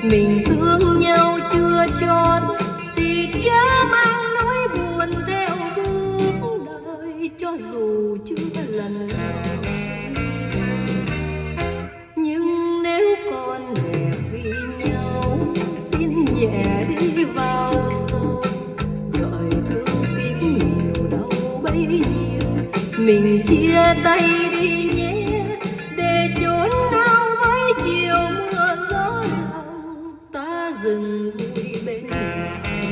Mình thương nhau chưa chót thì chớ mang nỗi buồn theo bước đời, cho dù chưa lần nào. Nhưng nếu còn đẹp vì nhau, xin nhẹ đi vào sâu, gợi thương tiếc nhiều đau bấy nhiêu. Mình chia tay đi nhé, để chốn nào với chiều mưa gió lòng, ta dừng vui bên nhau.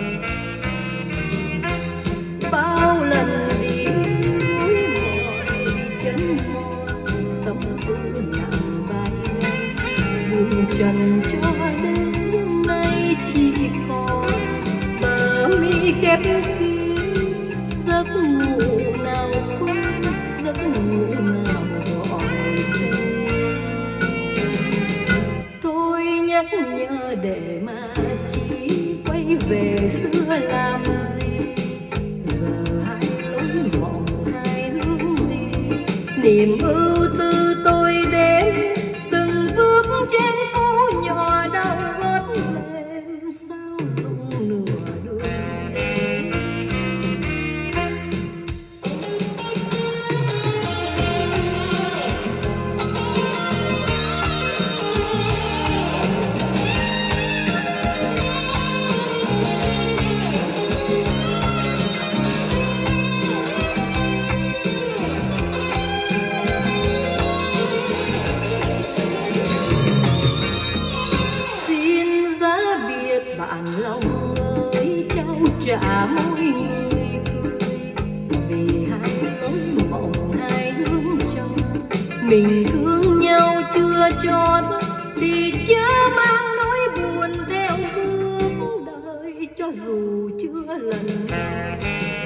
Bao lần đi mỏi chân mòn, tâm tư nặng vai buồn trần cho đến nay chỉ còn bờ mi khép kín. Giấc ngủ nào không, giấc ngủ nào gọi tên. Thôi nhắc nhở để mà chỉ quay về xưa làm gì. Giờ hai lối mộng hai hướng đi, niềm ưu tư tôi đến từng bước trên phố nhỏ đau gót mềm, sao rụng nửa đôi đêm. Bạn lòng ơi, trao trả mỗi người cười, vì hai lối mộng hai hướng trông. Mình thương nhau chưa chót thì chớ mang nỗi buồn theo bước đời, cho dù chưa lần nào.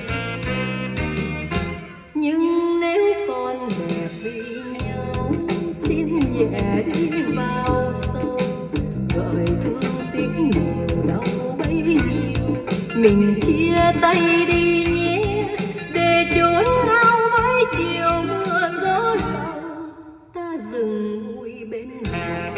Nhưng nếu còn đẹp vì nhau, xin nhẹ đi vào sâu, gợi thương tiếc nhiều đau bấy nhiêu. Mình chia tay đi nhé, để chốn nào với chiều mưa gió lòng, ta dừng vui bên nhau.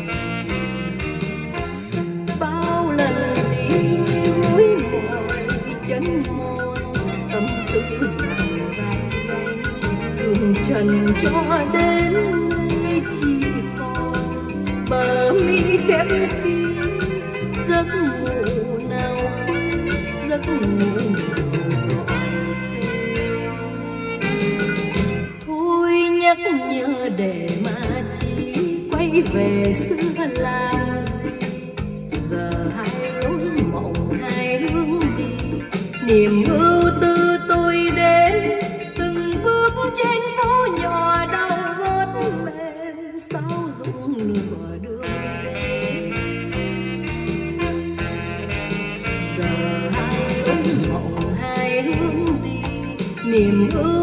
Bao lần đi núi mỏi chân mòn, tâm tư nặng vai đường trần cho đến nay chỉ còn bờ mi khép kín. Giấc ngủ nào quên, giấc ngủ nào gọi tên. Thôi nhắc nhở để mà chỉ quay về xưa làm gì. Giờ hai lối mộng hai hướng đi, niềm ưu tư tôi đến từng bước trên phố nhỏ đau gót mềm, sao rụng nửa đường đêm. Giờ hai lối mộng hai hướng đi, niềm ưu